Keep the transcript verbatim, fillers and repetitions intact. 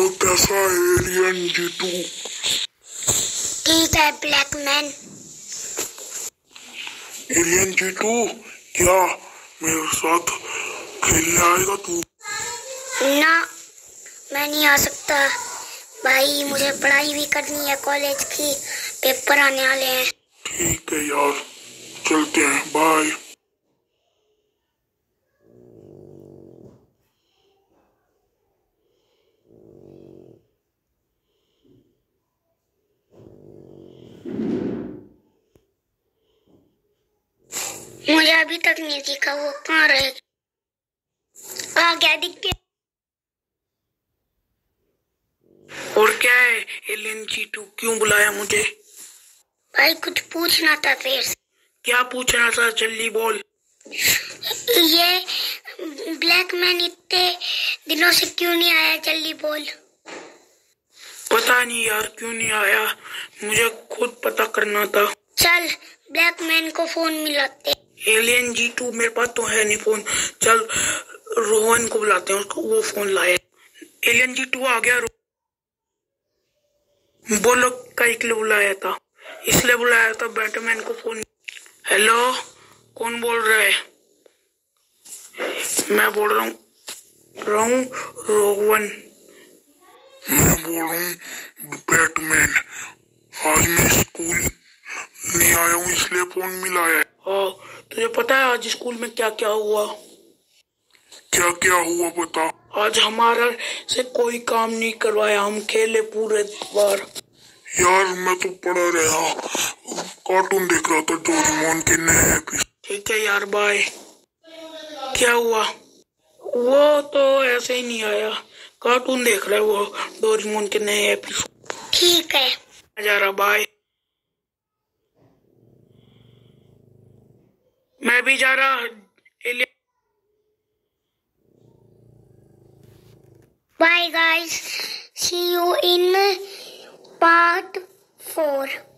और कैसा एलियन जीतू? ठीक है ब्लैक मैन। एलियन जीतू, क्या मेरे साथ खेलने आएगा तू? ना, मैं नहीं आ सकता भाई, मुझे पढ़ाई भी करनी है कॉलेज की, पेपर आने वाले हैं। ठीक है यार, चलते हैं, बाय। मुझे अभी तक नहीं दिखा, वो कहाँ रहे? आ गया, दिख गया। और क्या है एलियन जीतू, क्यों बुलाया मुझे? भाई कुछ पूछना था फिर। क्या पूछना था, जल्दी बोल। ये ब्लैक मैन इतने दिनों से क्यों नहीं आया, जल्दी बोल। पता नहीं यार क्यों नहीं आया, मुझे खुद पता करना था। चल ब्लैक मैन को फोन मिलाते। एलियन जीतू मेरे पास तो है नहीं फोन, चल रोहन को बुलाते हैं, उसको वो फोन लाए। एलियन जीतू आ गया। बोलो कई के लिए बुलाया था? इसलिए बुलाया था बैटमैन को फोन। हेलो, कौन बोल रहा है? मैं बोल रहा हूँ रहूं रोहन। मैं बोल रहा हूँ बैटमैन। आज मैं स्कूल नहीं आया हूँ इसलिए फोन मिलाया है। हाँ, तुझे पता है आज स्कूल में क्या क्या हुआ? क्या क्या हुआ बता। आज हमारा से कोई काम नहीं करवाया, हम खेले पूरे बार। यार मैं तो पढ़ा रहा, कार्टून देख रहा था डोरेमोन के नए एपिसोड। ठीक है यार, बाय। क्या हुआ? वो तो ऐसे ही नहीं आया, कार्टून देख रहा है वो डोरेमोन के नए एपिसोड। ठीक है, जा रहा, बाय। मैं भी जा रहा। Bye guys, see you in part four.